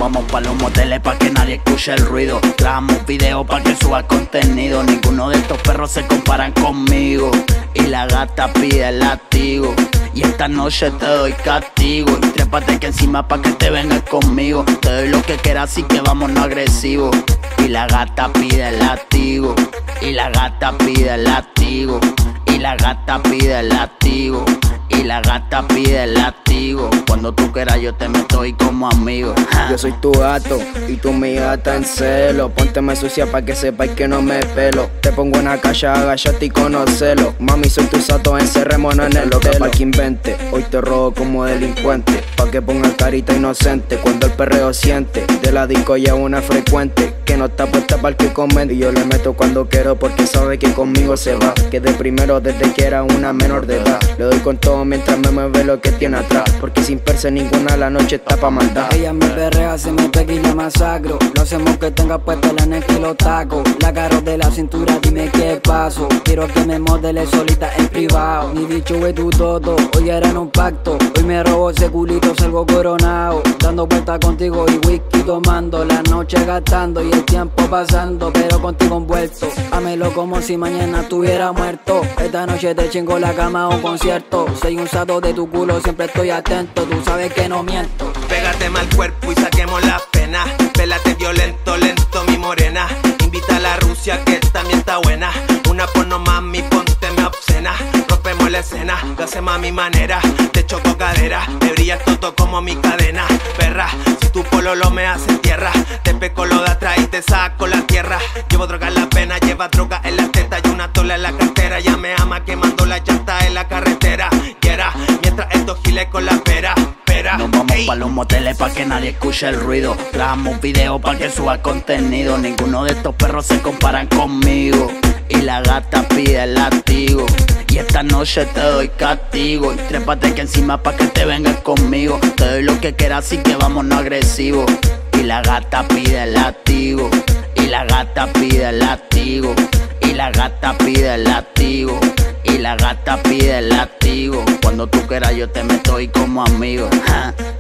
vamos pa' los moteles pa' que nadie escuche el ruido. Grabamos videos pa' que suba contenido. Ninguno de estos perros se comparan conmigo. Y la gata pide el látigo. Y esta noche te doy castigo. Y trépate que encima pa' que te vengas conmigo. Te doy lo que quieras, así que vámonos agresivos. Y la gata pide el látigo. Y la gata pide el látigo. Y la gata pide el látigo. Y la gata pide el látigo. Cuando tú quieras yo te meto y como amigo. Yo soy tu gato y tú mi gata en celo. Pónteme sucia pa' que sepáis que no me pelo. Te pongo en la calle, agachate y conocelo. Mami, soy tu sato, encerrémonos en el hotel. Pa' que invente, hoy te robo como delincuente. Pa' que ponga carita inocente cuando el perreo siente. De la disco ya una frecuente que no está puesta para el que comente. Y yo le meto cuando quiero porque sabe que conmigo se va. Que de primero desde que era una menor de edad. Le doy con todo mientras me mueve lo que tiene atrás. Porque sin perse ninguna la noche está pa' maldad. Ella me perrea, se me pega y la masacro. Lo hacemos que tenga puesto la neck y los tacos. La agarro de la cintura, dime qué paso. Quiero que me modele solita en privado. Mi bicho es tu todo, hoy era en un pacto. Hoy me robo ese culito, salgo coronado. Dando vueltas contigo y whisky tomando. La noche gastando y el tiempo pasando, pero contigo envuelto. Hámelo como si mañana estuviera muerto. Esta noche te chingo la cama o un concierto. Soy un sato de tu culo, siempre estoy atento. Tú sabes que no miento. Pégate mal cuerpo y saquemos las penas. Pélate violento, lento, mi morena. Invita a la Rusia que también está buena. Una porno mami, ponte me obscena. Rompemos la escena, lo hacemos a mi manera. Te choco cadera, te brillas todo como mi cadena. Perra, si tu pololo me hace tierra. Te peco lo de atrás y te saco la tierra. Llevo droga en la pena, lleva droga en la teta y una tola en la cartera. Ya me ama quemando la llanta en la carretera. Quiera, mientras estos giles con la pera. Nos vamos pa' los moteles pa' que nadie escuche el ruido. Grabamos videos pa' que suba contenido. Ninguno de estos perros se comparan conmigo. Y la gata pide el látigo. Y esta noche te doy castigo. Y trépate que encima pa' que te vengas conmigo. Te doy lo que quieras, así que vámonos agresivos. Y la gata pide el látigo. Y la gata pide el látigo. Y la gata pide el látigo. Y la gata pide el látigo. Cuando tú quieras yo te meto y como amigo.